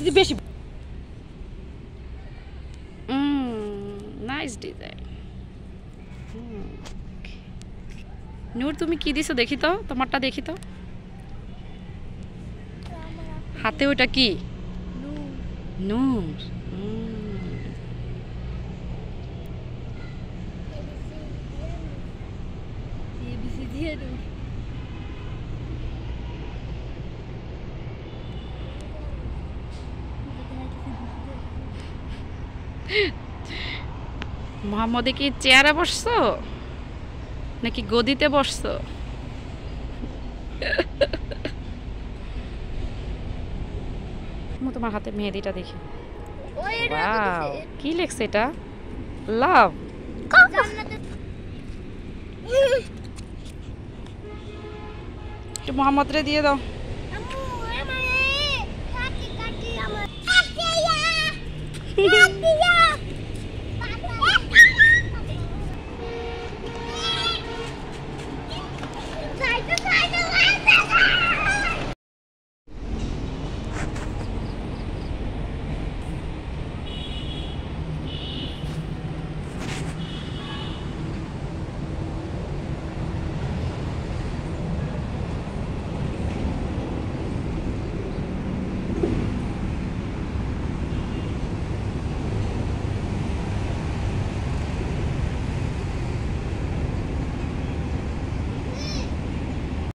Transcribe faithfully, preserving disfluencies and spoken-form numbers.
বেশি nice design. নূর তুমি কি দিছো দেখি তো, তোমারটা দেখি তো। হাতে ওটা কি? নূর। মোহাম্মদে কি চেয়ারে বসছো নাকি গদিতে বসছো? তোমার হাতে মেহেদিটা দেখি। ওয়াও, কি লেখছে এটা? লাভ। একটু মোহাম্মদ রে দিয়ে দাও।